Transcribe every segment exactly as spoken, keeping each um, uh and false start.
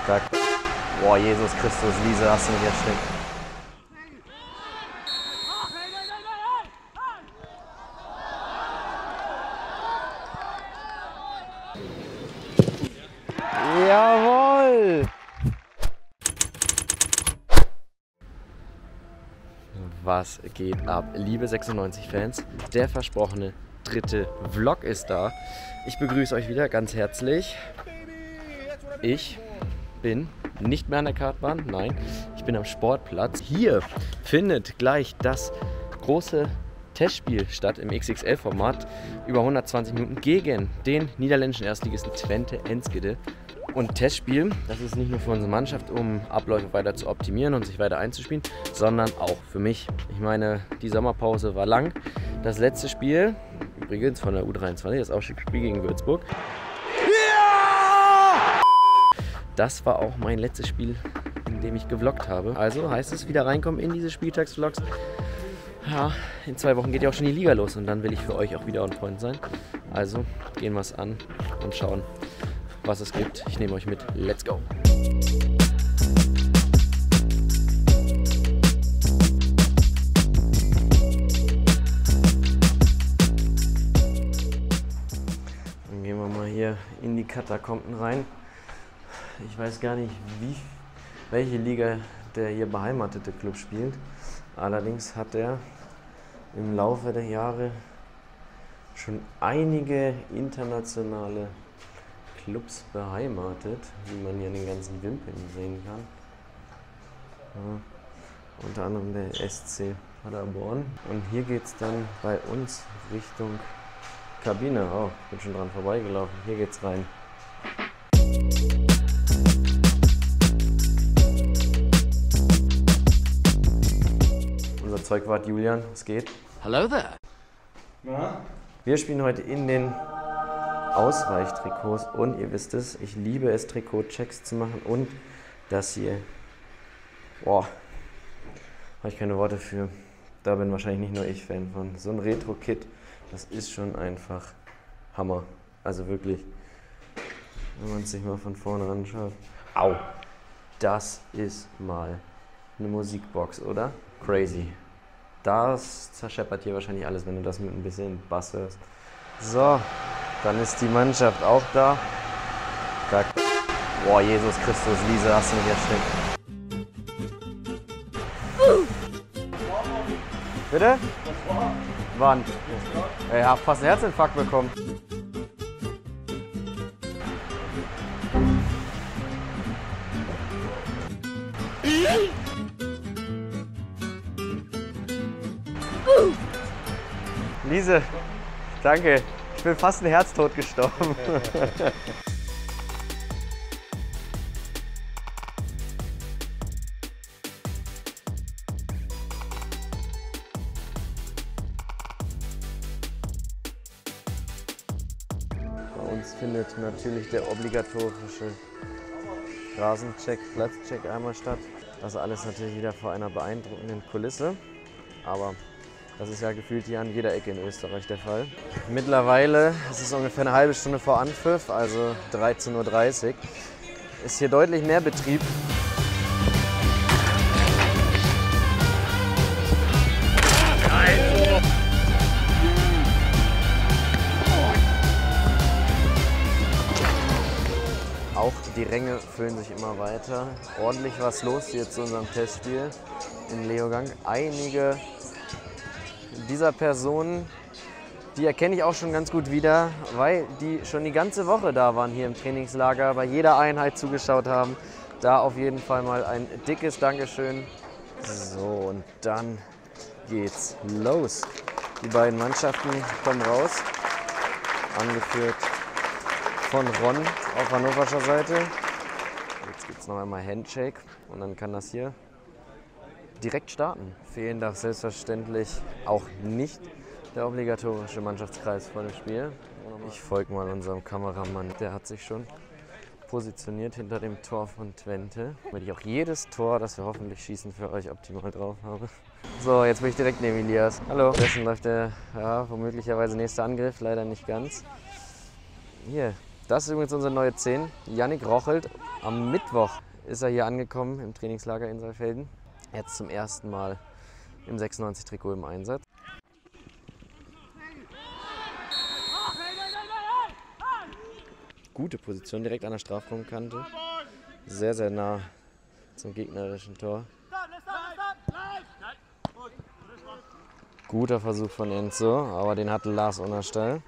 Zack. Boah, Jesus Christus, Lise, hast du mich erschreckt. Jawohl! Was geht ab, liebe sechsundneunzig-Fans? Der versprochene dritte Vlog ist da. Ich begrüße euch wieder ganz herzlich. Ich bin nicht mehr an der Kartbahn, nein, ich bin am Sportplatz. Hier findet gleich das große Testspiel statt im X X L-Format. Über hundertzwanzig Minuten gegen den niederländischen Erstligisten Twente Enschede. Und Testspiel, das ist nicht nur für unsere Mannschaft, um Abläufe weiter zu optimieren und sich weiter einzuspielen, sondern auch für mich. Ich meine, die Sommerpause war lang. Das letzte Spiel, übrigens von der U dreiundzwanzig, das Aufstiegsspiel gegen Würzburg. Ja! Das war auch mein letztes Spiel, in dem ich gevloggt habe. Also heißt es, wieder reinkommen in diese Spieltagsvlogs. Ja, in zwei Wochen geht ja auch schon die Liga los und dann will ich für euch auch wieder on point sein. Also gehen wir es an und schauen, was es gibt. Ich nehme euch mit. Let's go! Dann gehen wir mal hier in die Katakomben rein. Ich weiß gar nicht, wie, welche Liga der hier beheimatete Club spielt. Allerdings hat er im Laufe der Jahre schon einige internationale Clubs beheimatet, wie man hier an den ganzen Wimpeln sehen kann. Ja, unter anderem der S C Paderborn. Und hier geht es dann bei uns Richtung Kabine. Oh, ich bin schon dran vorbeigelaufen. Hier geht's rein. Unser Zeugwart Julian, es geht. Hello there. Ja. Wir spielen heute in den Ausweichtrikots und ihr wisst es, ich liebe es, Trikotchecks zu machen und das hier, boah, habe ich keine Worte für. Da bin wahrscheinlich nicht nur ich Fan von. So ein Retro-Kit, das ist schon einfach Hammer. Also wirklich, wenn man es sich mal von vorne anschaut. Au, das ist mal eine Musikbox, oder? Crazy. Das zerscheppert hier wahrscheinlich alles, wenn du das mit ein bisschen Bass hörst. So. Dann ist die Mannschaft auch da. Zack. Boah, Jesus Christus, Lise, hast du mich erschreckt. Bitte? Wann? Ich hab fast einen Herzinfarkt bekommen. Lise, danke. Ich bin fast ein Herztod gestorben. Bei uns findet natürlich der obligatorische Rasencheck, Platzcheck einmal statt. Das alles natürlich wieder vor einer beeindruckenden Kulisse. Aber das ist ja gefühlt hier an jeder Ecke in Österreich der Fall. Mittlerweile, es ist ungefähr eine halbe Stunde vor Anpfiff, also dreizehn Uhr dreißig, ist hier deutlich mehr Betrieb. Auch die Ränge füllen sich immer weiter. Ordentlich was los hier zu unserem Testspiel in Leogang. Einige dieser Personen, die erkenne ich auch schon ganz gut wieder, weil die schon die ganze Woche da waren hier im Trainingslager, bei jeder Einheit zugeschaut haben. Da auf jeden Fall mal ein dickes Dankeschön. So, und dann geht's los. Die beiden Mannschaften kommen raus, angeführt von Ron auf hannoverscher Seite. Jetzt gibt es noch einmal Handshake und dann kann das hier direkt starten. Fehlen darf selbstverständlich auch nicht der obligatorische Mannschaftskreis vor dem Spiel. Ich folge mal unserem Kameramann, der hat sich schon positioniert hinter dem Tor von Twente, damit ich auch jedes Tor, das wir hoffentlich schießen, für euch optimal drauf habe. So, jetzt bin ich direkt neben Elias. Hallo. Dessen läuft der, ja, womöglicherweise nächste Angriff, leider nicht ganz. Hier, Das ist übrigens unsere neue zehn, Yannick Rochelt. Am Mittwoch ist er hier angekommen im Trainingslager in Saalfelden. Jetzt zum ersten Mal im sechsundneunzig-Trikot im Einsatz. Gute Position, direkt an der Strafraumkante. Sehr, sehr nah zum gegnerischen Tor. Guter Versuch von Enzo, aber den hatte Lars Unnerstall.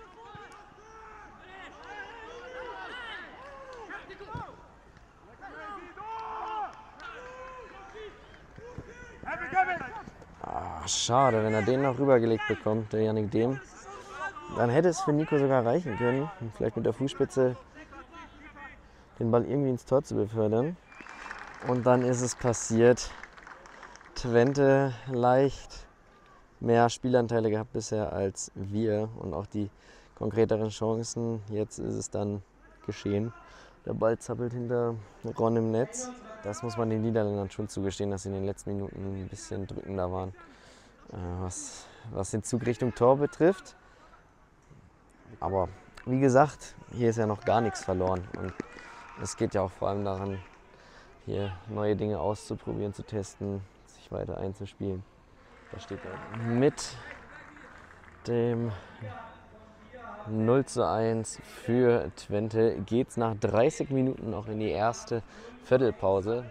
Ah, schade, wenn er den noch rübergelegt bekommt, der Yannick Dehm. Dann hätte es für Nico sogar reichen können, vielleicht mit der Fußspitze den Ball irgendwie ins Tor zu befördern. Und dann ist es passiert. Twente leicht mehr Spielanteile gehabt bisher als wir und auch die konkreteren Chancen. Jetzt ist es dann geschehen. Der Ball zappelt hinter Ron im Netz. Das muss man den Niederländern schon zugestehen, dass sie in den letzten Minuten ein bisschen drückender waren, was, was den Zug Richtung Tor betrifft. Aber wie gesagt, hier ist ja noch gar nichts verloren. Und es geht ja auch vor allem daran, hier neue Dinge auszuprobieren, zu testen, sich weiter einzuspielen. Da steht er. Mit dem null zu eins für Twente geht es nach dreißig Minuten noch in die erste Viertelpause.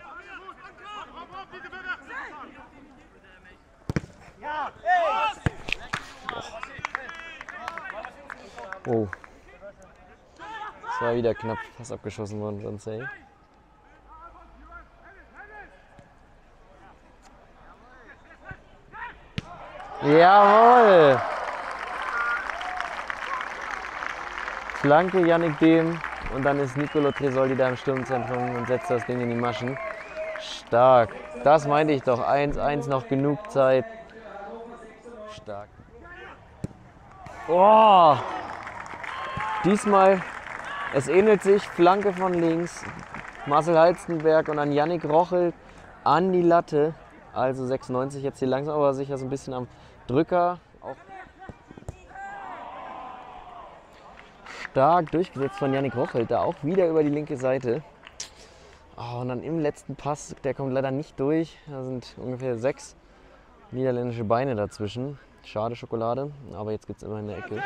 Oh. Es war wieder knapp fast abgeschossen worden, John. Jawohl! Flanke Yannick Dehm und dann ist Nicolo Tresoldi da im Sturmzentrum und setzt das Ding in die Maschen. Stark. Das meinte ich doch. eins eins noch genug Zeit. Stark. Oh! Diesmal, es ähnelt sich, Flanke von links. Marcel Halstenberg und dann Yannick Rochelt an die Latte. Also sechsundneunzig jetzt hier langsam, aber sicher so ein bisschen am Drücker. Auch stark durchgesetzt von Yannick Rochelt, da auch wieder über die linke Seite. Oh, und dann im letzten Pass, der kommt leider nicht durch. Da sind ungefähr sechs niederländische Beine dazwischen. Schade Schokolade, aber jetzt gibt es immer in der Ecke.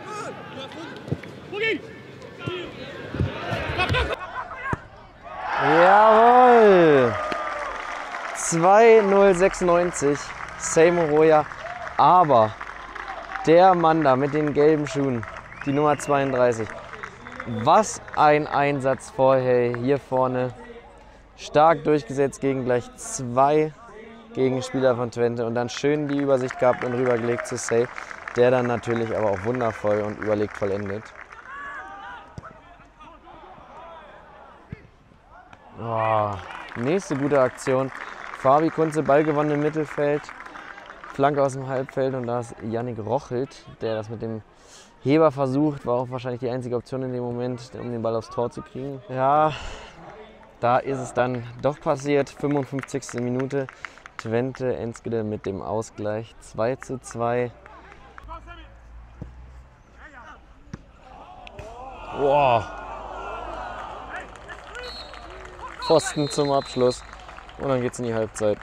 Jawohl! zwei null sechsundneunzig, Seymour Roya, aber der Mann da mit den gelben Schuhen, die Nummer zweiunddreißig, was ein Einsatz vorher hier vorne, stark durchgesetzt gegen gleich zwei Gegenspieler von Twente und dann schön die Übersicht gehabt und rübergelegt zu Sey, der dann natürlich aber auch wundervoll und überlegt vollendet. Oh, nächste gute Aktion. Fabi Kunze, Ball gewonnen im Mittelfeld, Flanke aus dem Halbfeld und da ist Yannick Rochelt, der das mit dem Heber versucht, war auch wahrscheinlich die einzige Option in dem Moment, um den Ball aufs Tor zu kriegen. Ja, da ist es dann doch passiert, fünfundfünfzigste Minute, Twente Enschede mit dem Ausgleich, zwei zu zwei. Wow. Pfosten zum Abschluss. Und dann geht's in die Halbzeit.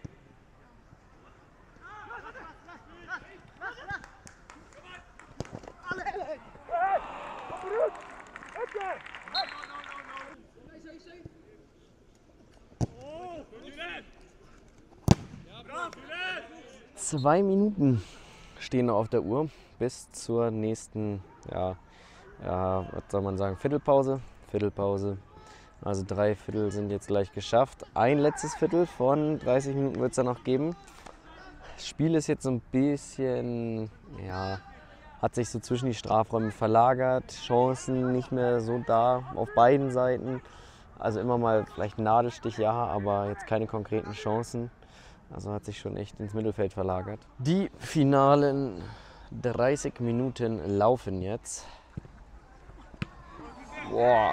Zwei Minuten stehen noch auf der Uhr bis zur nächsten, ja, ja, was soll man sagen, Viertelpause. Viertelpause. Also drei Viertel sind jetzt gleich geschafft. Ein letztes Viertel von dreißig Minuten wird es dann noch geben. Das Spiel ist jetzt so ein bisschen, ja, hat sich so zwischen die Strafräume verlagert. Chancen nicht mehr so da auf beiden Seiten. Also immer mal vielleicht ein Nadelstich, ja, aber jetzt keine konkreten Chancen. Also hat sich schon echt ins Mittelfeld verlagert. Die finalen dreißig Minuten laufen jetzt. Boah.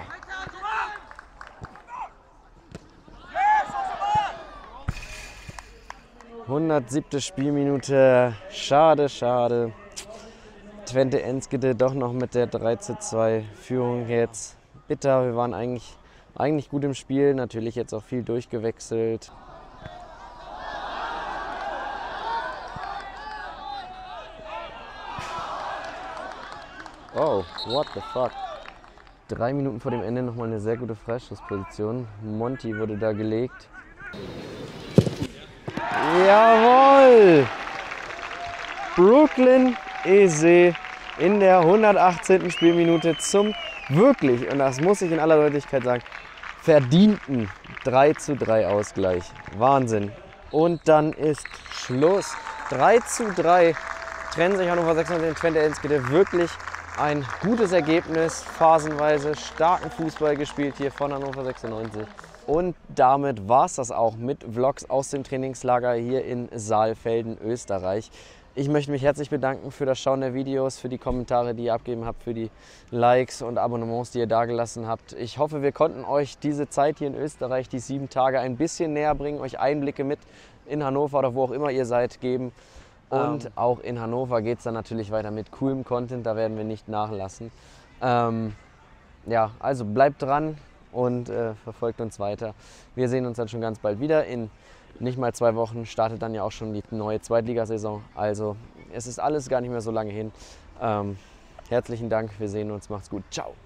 hundertsiebte Spielminute, schade, schade. Twente Enschede doch noch mit der drei zu zwei Führung jetzt. bitter. Wir waren eigentlich, eigentlich gut im Spiel, natürlich jetzt auch viel durchgewechselt. Oh, what the fuck. Drei Minuten vor dem Ende nochmal eine sehr gute Freischussposition. Monty wurde da gelegt. Jawohl! Brooklyn Eze in der hundertachtzehnten Spielminute zum wirklich, und das muss ich in aller Deutlichkeit sagen, verdienten drei zu drei Ausgleich. Wahnsinn. Und dann ist Schluss. drei zu drei trennen sich Hannover sechsundneunzig und Twente Enschede. Wirklich ein gutes Ergebnis, phasenweise starken Fußball gespielt hier von Hannover sechsundneunzig. Und damit war es das auch mit Vlogs aus dem Trainingslager hier in Saalfelden, Österreich. Ich möchte mich herzlich bedanken für das Schauen der Videos, für die Kommentare, die ihr abgegeben habt, für die Likes und Abonnements, die ihr dagelassen habt. Ich hoffe, wir konnten euch diese Zeit hier in Österreich, die sieben Tage, ein bisschen näher bringen, euch Einblicke mit in Hannover oder wo auch immer ihr seid, geben. Und ähm. auch in Hannover geht es dann natürlich weiter mit coolem Content, da werden wir nicht nachlassen. Ähm, ja, also bleibt dran und äh, verfolgt uns weiter. Wir sehen uns dann schon ganz bald wieder. In nicht mal zwei Wochen startet dann ja auch schon die neue Zweitligasaison. Also es ist alles gar nicht mehr so lange hin. Ähm, herzlichen Dank, wir sehen uns, macht's gut, ciao.